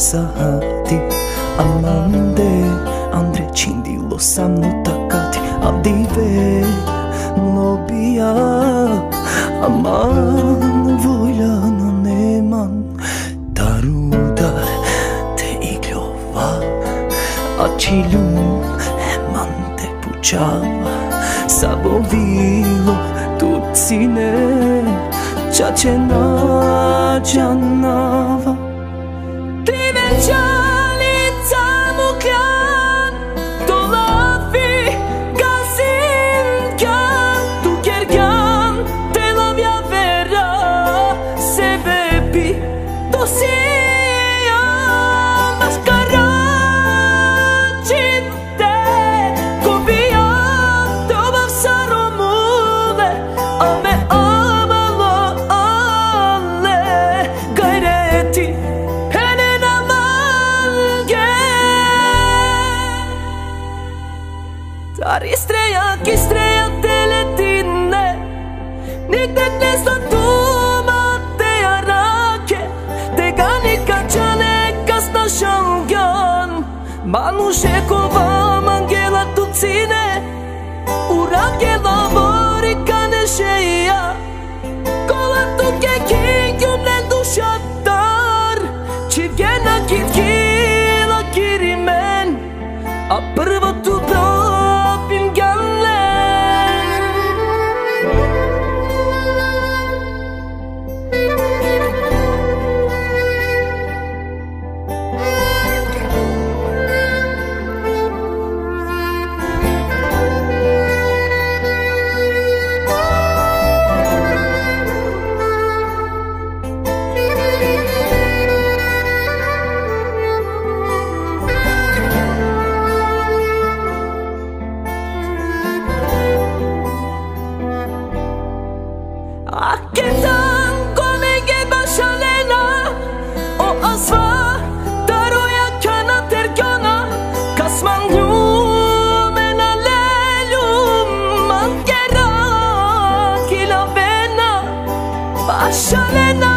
sahati amande andre chindilo sa mnou takati adive nobia aman voljana neman darudar te iglova achilun eman te puchava sabovilo tutsine chachena janava Istreja kistreja teletinne Nitet nesto tuma te arake Te gani kachane kasna shangyan Manushekova mangela tutsine Urangela borikane sheya Kola tuke kingyumlen dushattar Chivgena kitkila kirimen Apırva tupra Aketan kolege başalena O asva daroya kana terkana Kasmanglum enalelum Mangera kilavena Başalena